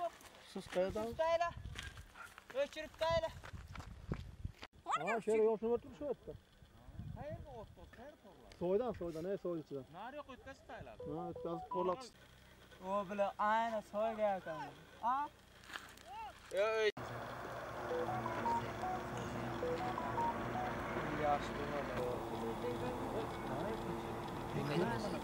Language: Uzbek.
Siz qayerdan? Tutayla. O'chirib tayla. Ha, şöyle yo'qni o'tib shu yerda. Qayerga o'tdi? Qayerga? Soydan, soy ichidan. Nari yo'q o'tkazib taylar. Ha, o'tkazib qo'llab. O bilan ayna soyga ekan. A? Yaxshi bo'ladi.